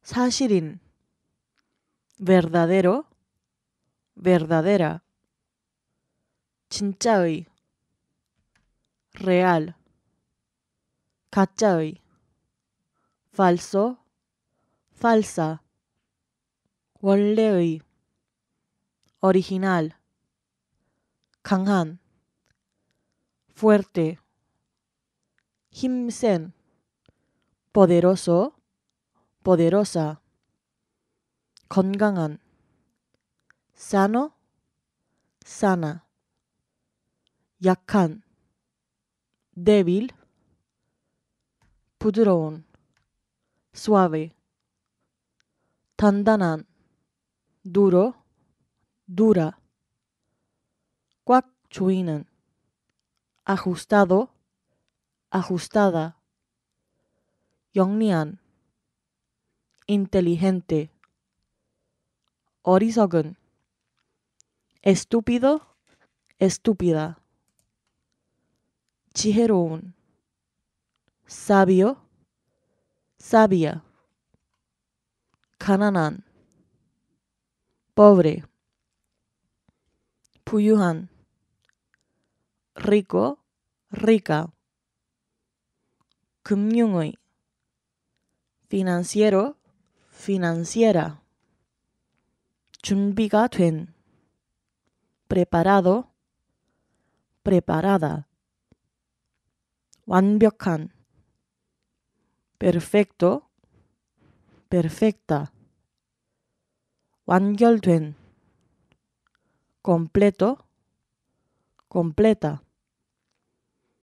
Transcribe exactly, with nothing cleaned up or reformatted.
사실인, verdadero, verdadera. 진짜의, real, 가짜의, falso, falsa. 원래의, original, 강한, fuerte, 힘센, poderoso, poderosa. 건강한, sano, sana. 약한, débil, 부드러운, suave. 단단한, duro, dura. 꽉 조이는, ajustado, ajustada. 영리한, inteligente. 어리석은, estúpido, estúpida. 지혜로운, sabio, sabia. 가난한, pobre. 부유한, rico, rica. 금융의, financiero, financiera. 준비가 된, preparado, preparada. 완벽한, perfecto, perfecta. 완결된, completo, completa.